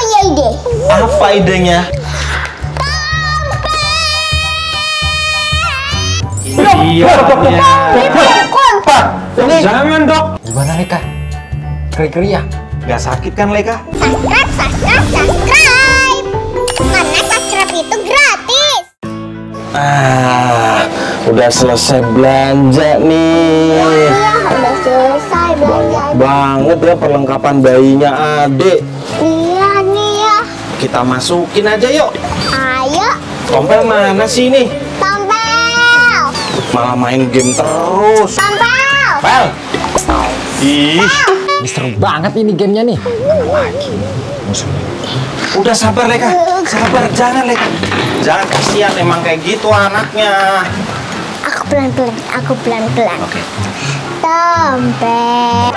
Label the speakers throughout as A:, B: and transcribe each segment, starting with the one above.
A: punya ide.
B: Apa idenya?
C: Iya.
B: Pak, ini
C: Jangan dok.
B: gimana Leka? Keri-keri ya? Gak sakit kan Leka?
A: Subscribe. Karena subscribe itu gratis.
B: Udah selesai belanja nih.
A: Iya, udah selesai belanja.
B: Banget ya perlengkapan bayinya Adek.
A: Iya nih ya.
B: Kita masukin aja yuk.
A: Ayo,
B: Tompel mana sih ini?
A: Tompel.
B: Malah main game terus.
A: Tompel.
B: Pel. Ih,
D: Ini seru banget ini gamenya nih.
B: udah sabar Leka. Sabar, jangan Leka. Jangan, kasihan emang kayak gitu anaknya.
A: Aku pelan-pelan.
B: Oke.
A: Tompel.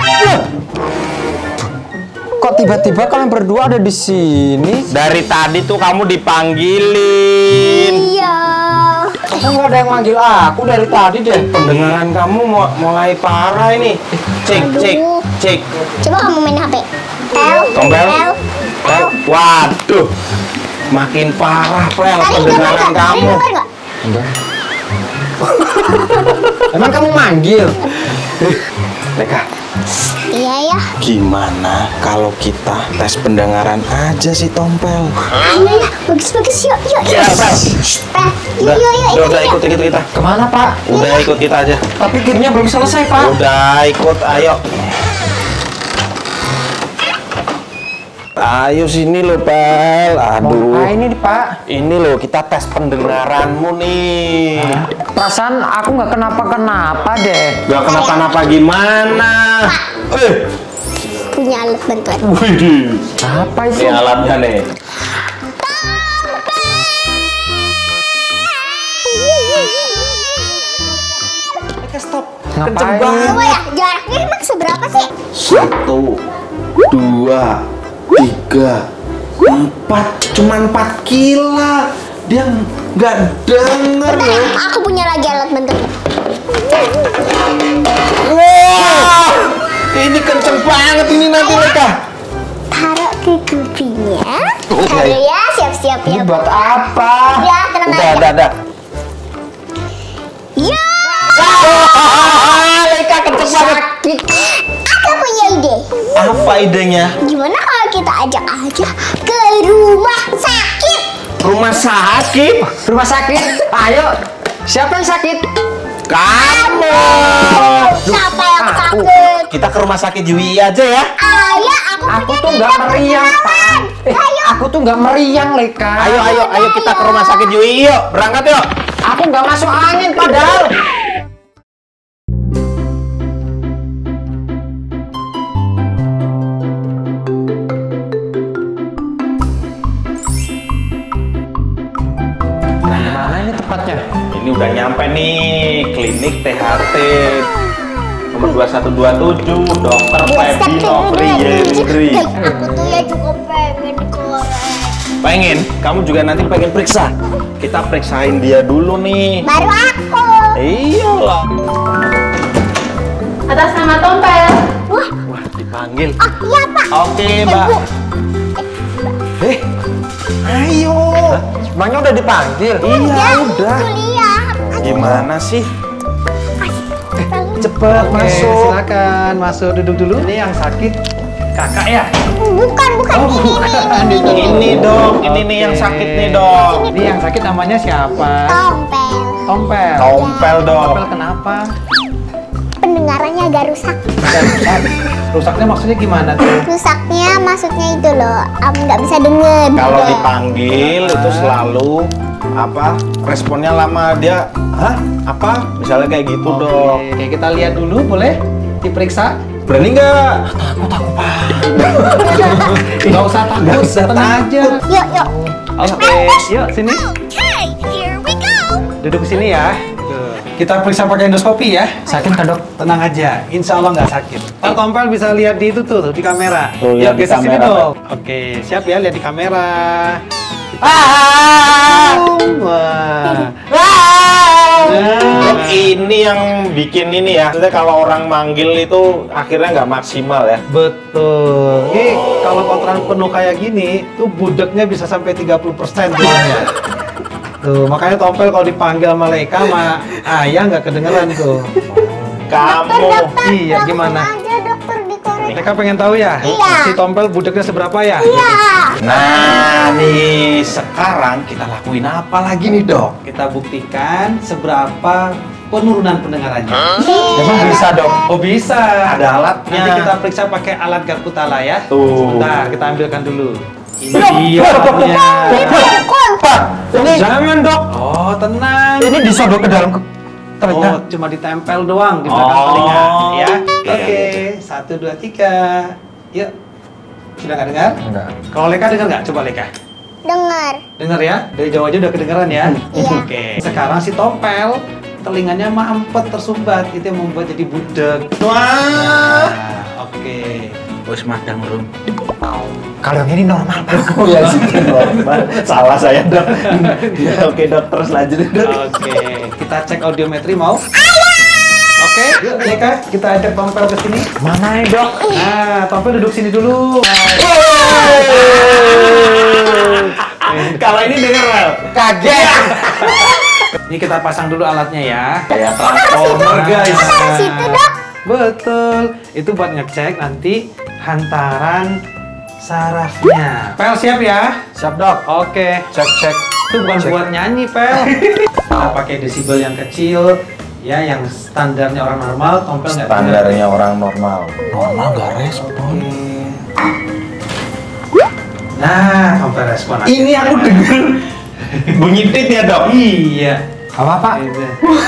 D: Kok tiba-tiba kalian berdua ada di sini?
B: Dari tadi tuh kamu dipanggilin.
A: Iya.
D: Kok nggak ada yang manggil aku dari tadi deh?
B: Pendengaran kamu mulai parah ini. Cek.
A: Coba kamu main HP.
B: Tompel. Pel. Waduh. Makin parah, Pel,
A: Tadi
B: pendengaran kamu.
A: nggak?
D: Emang kamu manggil?
B: Leka,
A: Iya ya.
B: gimana kalau kita tes pendengaran aja sih Tompel?
A: Iya ya. Bagus. Yuk.
B: Ya, Pel.
A: Yuk.
B: Udah ikut kita.
D: Kemana Pak?
B: Udah ikut kita aja.
D: Tapi gamenya belum selesai Pak.
B: Udah ikut, ayo. Ayo sini lo, Pel. Aduh.
D: Ini nih Pak.
B: Ini loh, kita tes pendengaranmu nih.
D: Perasaan aku nggak kenapa-kenapa deh.
B: Gak kenapa-napa gimana?
A: Punya alat bantuan.
B: Widih.
D: Apa
B: Ini
D: itu?
B: alatnya nih. Leka, stop. Kenceng
D: Ngapain?
B: banget.
A: Coba ya, jaraknya emang seberapa sih?
B: 1, 2, 3, 4. Cuman 4 kilo. Dia nggak denger
A: Bentar,
B: loh.
A: aku punya lagi alat bantuan.
B: Wah, ini kenceng banget ini nanti Leka.
A: Taruh ke kupingnya. Taruh ya, siap-siap
D: Ini
A: ya.
D: buat apa?
A: Ya, tenang aja.
B: Udah.
A: Ya,
B: Leka kenceng banget.
D: Sakit.
A: aku punya ide.
B: Apa idenya?
A: Gimana kalau kita ajak aja ke rumah sakit?
B: Rumah sakit?
D: Rumah sakit. Ayo. Siapa yang sakit?
B: Kamu.
A: Siapa yang
D: aku.
A: sakit?
B: Kita ke rumah sakit Yui aja ya.
A: Ayo,
D: Aku tuh nggak meriang Pak. Aku tuh nggak meriang Leka.
B: Ayo kita ke rumah sakit Yui yuk. Berangkat yuk.
D: Aku nggak masuk angin padahal. Nah, mana ini tepatnya?
B: Ini udah nyampe nih klinik THT nomor 2127 Dokter Feby Novri Yendri.
A: Aku tuh ya juga pengen korek.
B: Pengen? Kamu juga nanti pengen periksa? Kita periksain dia dulu nih.
A: Baru aku.
B: Iyalah.
E: Atas nama Tompel.
A: Wah,
B: Wah, dipanggil.
A: oh iya Pak.
B: Oke, Mbak. Ayo.
D: Emangnya udah dipanggil?
B: Iya, udah.
A: Lihat.
B: Gimana sih?
C: Cepet
D: Oke,
C: masuk.
D: silakan masuk duduk dulu.
C: Ini yang sakit kakak ya?
A: Bukan
B: Ini dok, ini nih yang sakit nih dok.
C: Ini yang sakit namanya siapa?
A: Tompel.
C: Tompel.
B: Tompel dok.
C: Tompel kenapa?
A: Pendengarannya agak rusak.
C: Rusak. Rusaknya maksudnya gimana tuh?
A: Rusaknya maksudnya itu loh, nggak bisa denger.
B: Kalau
A: gitu.
B: dipanggil itu selalu apa? Responnya lama dia. Hah? Apa? Misalnya kayak gitu dok.
C: Oke, kita lihat dulu boleh? Diperiksa?
B: Berani nggak?
C: Nggak usah takut,
B: Nggak usah
C: tenang aja.
A: Yuk.
C: Oke, yuk sini.
A: Okay, here we go.
C: Duduk sini ya. Kita periksa pakai endoskopi ya.
D: Sakit kan dok?
C: Tenang aja, insya Allah nggak sakit. Pak Tompel bisa lihat di itu tuh, di kamera.
B: Tuh, lihat di
C: geser sini
B: kamera,
C: dong. Oke, siap ya, lihat di kamera.
B: Dok, ini yang bikin ini ya. Maksudnya kalau orang manggil itu akhirnya nggak maksimal ya.
C: Betul. Ini kalau kotoran penuh kayak gini, tuh budeknya bisa sampai 30% turunnya. Tuh, makanya Tompel kalau dipanggil sama Leika sama Ayah nggak kedengeran tuh.
B: Kamu.
C: Iya, gimana?
A: Aja dokter di korea.
C: Leika pengen tahu ya?
A: Iya.
C: Si Tompel budeknya seberapa ya?
A: Iya.
B: Nah, nih sekarang kita lakuin apa lagi nih, Dok?
C: Kita buktikan seberapa penurunan pendengarannya.
B: Emang bisa, Dok?
C: Oh bisa.
B: Ada alatnya.
C: Nanti kita periksa pakai alat Garputala ya.
B: Tuh.
C: Sebentar, kita ambilkan dulu. Ini dia alatnya.
B: Jangan, Dok.
C: Oh tenang.
D: Ini disodok ke dalam telinga.
C: Oh cuma ditempel doang di belakang telinga ya.
B: Oke.
C: Oke, 1, 2, 3. Yuk. Sudah nggak dengar?
D: Enggak.
C: Kalau Leika dengar nggak? Coba Leika.
A: Dengar.
C: Dengar ya? Dari jauh aja udah kedengeran ya?
A: Iya.
C: Oke. Sekarang si Tompel telinganya mampet tersumbat, itu yang membuat jadi budek.
B: Wah.
C: Nah, oke.
B: Bos madang rum.
D: Kalau yang ini normal, Pak.
B: Oh ya sih, normal. Salah saya, Dok. Ya, oke, Dok. Terus lanjutin, Dok.
C: Oke, kita cek audiometri mau? Oke, yuk Leika, kita ajak Tompel ke sini.
D: Mana nih, Dok?
C: Nah, Tompel duduk sini dulu.
B: Kalau ini denger, Rel.
D: Kaget.
C: Ini kita pasang dulu alatnya ya.
B: Kayak transformer, guys.
A: Mana situ dok?
C: Betul, itu buat ngecek nanti hantaran sarafnya. Pel siap ya?
B: Siap, Dok.
C: Oke.
B: Cek.
C: Itu bukan buat nyanyi, Pel. Kita pakai desibel yang kecil, ya, yang standarnya orang normal. Tompel nggak dengar.
B: Standarnya orang normal.
D: Normal nggak respon.
C: Oke. Nah, Tompel respon.
B: Ini aku denger bunyi tit ya, Dok?
C: Iya.
D: Apa, Pak?
C: Gitu.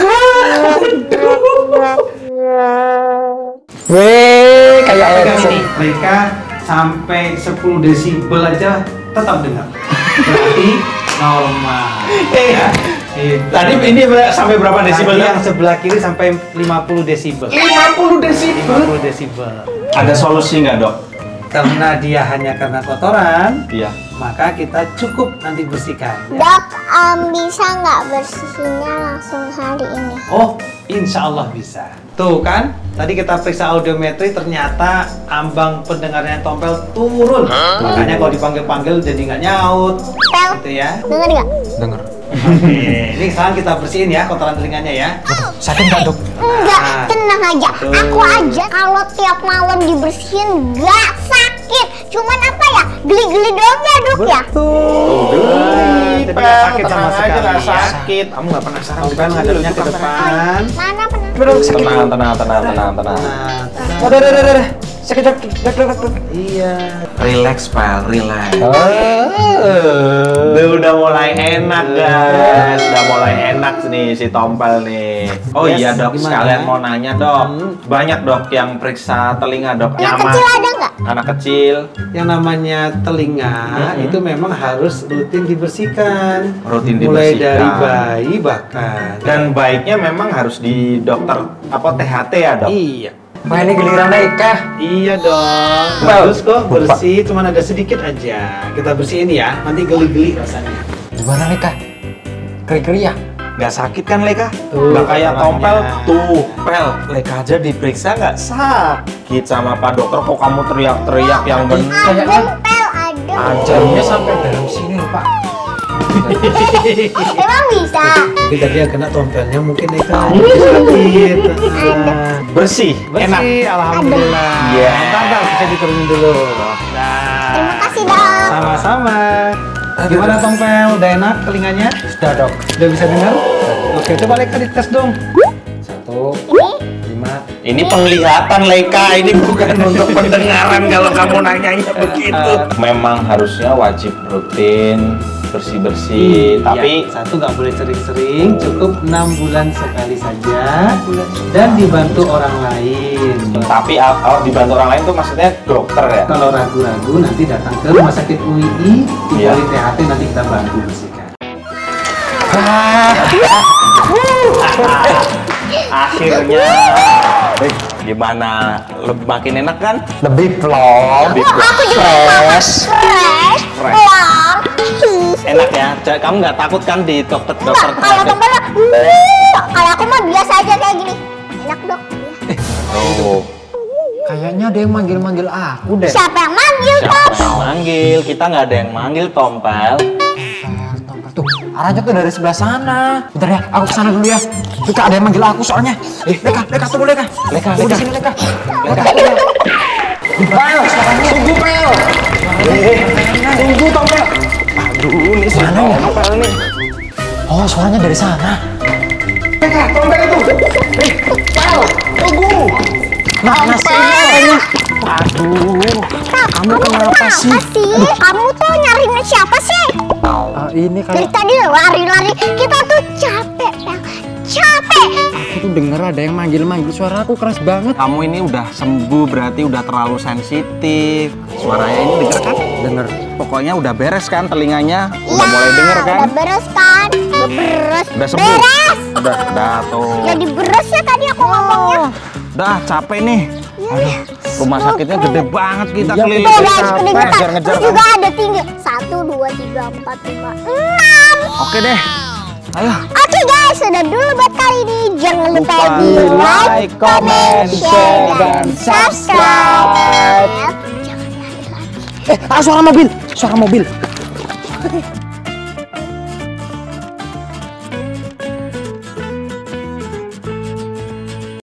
D: Weh, kayak
C: Pegang
D: Edison.
C: ini, mereka sampai 10 desibel aja tetap dengar. Berarti normal. Ya. Gitu.
B: Tadi ini sampai berapa desibel?
C: Tadi yang sebelah kiri sampai 50 desibel.
B: 50 desibel.
C: 50 desibel.
B: Ada solusi nggak, Dok?
C: Karena dia hanya karena kotoran,
B: Iya.
C: maka kita cukup nanti bersihkan.
A: Dok, bisa nggak bersihnya langsung hari ini?
C: Oh, insya Allah bisa. Tuh kan, tadi kita periksa audiometri ternyata ambang pendengarannya Tompel turun. Makanya kalau dipanggil-panggil jadi nggak nyaut.
A: Pel,
C: Gitu ya.
A: denger nggak?
D: Dengar.
C: Oke, ini sekarang kita bersihin ya kotoran telinganya ya.
D: Sakit nggak, Dok?
A: Enggak,
C: Ah.
A: tenang aja.
C: Tuh.
A: Aku aja kalau tiap malam dibersihin nggak sakit. Cuman apa ya? Geli-geli doang ya dok ya?
C: Tapi nggak sakit sama sekali
B: nggak
C: ya.
B: sakit. Kamu nggak pernah sarang
C: Tompel ngadepnya ke depan.
A: Mana pernah?
B: Tenang.
C: Nah,
D: Udah. Sakit, Dok.
C: iya.
B: Relax, Pal, relax.
C: Oh.
B: Udah mulai enak, guys. Udah mulai enak nih si Tompel nih. Oh
C: Yes,
B: iya, Dok.
C: gimana?
B: Sekalian mau nanya, Dok. Banyak, Dok, yang periksa telinga, Dok.
A: Yang
B: Nyaman.
A: kecil ada nggak?
B: Anak kecil.
C: Yang namanya telinga itu memang harus rutin dibersihkan.
B: Rutin
C: Mulai
B: dibersihkan.
C: dari bayi bahkan.
B: Dan baiknya memang harus di dokter apa THT ya, Dok?
C: Iya.
D: Wah, ini giliran Eka.
C: Iya dong. Bagus kok, bersih, cuman ada sedikit aja. Kita bersihin ya, nanti geli-geli rasanya.
D: Gimana, Eka? Keri-keri ya?
B: Nggak sakit kan, Leka?
C: Tuh,
B: Nggak kayak
C: makanya.
B: Tompel. Tuh, Pel. Leka aja diperiksa nggak sakit sama Pak Dokter. Kok kamu teriak-teriak yang benar?
D: Kayaknya
A: Pel ada.
D: ajarnya sampai dalam sini loh, Pak.
A: Emang bisa?
C: Tapi tadi yang kena tompelnya mungkin Eka sakit.
B: Bersih, enak.
C: Bersih, alhamdulillah.
B: Iya.
C: Bentar, bisa diturunin dulu.
A: Terima
C: Nah,
A: kasih dok.
C: sama-sama. Gimana Tompel? Udah enak telinganya?
D: Sudah, Dok.
C: Udah bisa dengar? Oke, coba Leka dites dong. 1,
A: Ini
C: 5.
B: Ini penglihatan, Leka. Ini bukan untuk pendengaran kalau kamu nanyanya begitu. Memang harusnya wajib rutin bersih-bersih, tapi
C: satu nggak boleh sering-sering, cukup 6 bulan sekali saja, dan dibantu orang lain.
B: kalau dibantu orang lain tuh maksudnya dokter ya.
C: Kalau ragu-ragu nanti datang ke rumah sakit UII, di
B: Iya.
C: THT nanti kita bantu bersihkan.
B: Akhirnya, gimana? Makin enak kan?
D: Lebih plong.
B: Lebih
A: aku juga
B: fresh.
A: fresh, plong,
B: enak ya. Kamu nggak takut kan di dokter
A: Enggak, kalau tompel kalau aku mah biasa aja kayak gini. Enak dok.
B: Oh.
D: Kayaknya ada yang manggil-manggil aku deh.
A: Siapa yang manggil
B: Siapa
A: Tom?
B: yang manggil? Kita nggak ada yang manggil Tompel.
D: Tompel tuh, arahnya tuh dari sebelah sana. Bentar ya, aku kesana dulu ya. Leka, ada yang manggil aku soalnya. Leka tunggu Leka.
B: Leka,
D: Tunggu di sini Leka. Pel, suaranya. Tunggu Pel. Tunggu Tompel.
B: Aduh, ini si Tompel nih.
D: Oh, suaranya dari sana.
B: Leka, Tompel itu. Pel, tunggu.
D: Mana sih suaranya? Aduh, kamu kenapa sih?
A: Kamu tuh nyariin siapa sih?
D: Ini
A: Dari
D: kayak
A: tadi lari-lari. Kita tuh capek, Pel. Capek.
D: aku tuh denger ada yang manggil-manggil, suara aku keras banget.
B: Kamu ini udah sembuh, berarti udah terlalu sensitif. Suaranya ini denger kan?
D: Denger.
B: Pokoknya udah beres kan telinganya? Udah mulai denger kan?
A: Udah beres kan? Udah beres.
B: Udah sembuh?
A: Beres.
B: Udah tuh.
A: Jadi beres ya tadi aku ngomongnya.
B: Udah capek nih. Aduh, rumah sakitnya gede banget kita
D: Iya,
B: keliling.
A: Tuh guys, udah
B: Ngejar-ngejar
A: Terus
B: kamu.
A: juga ada tinggi. 1, 2, 3, 4, 5, 6.
B: Oke deh. Ayo.
A: Oke guys, sudah dulu buat kali ini. Jangan lupa
B: Lupa
A: di
B: like, comment, share, dan
A: subscribe. Jangan lari lagi.
D: Suara mobil.